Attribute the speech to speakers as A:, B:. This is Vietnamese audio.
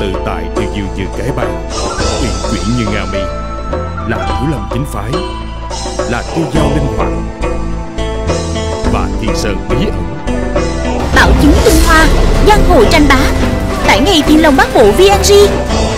A: tự tại tự diệu như cái bay, uyển chuyển như ngà mi, là Tiểu Lâm chính phái, là Tiêu Dao linh hoạt và Thiên Sơn bí ẩn.
B: Bảo chứng tinh hoa, giang hồ tranh bá. Tải ngay Thiên Long Bát Bộ VNG.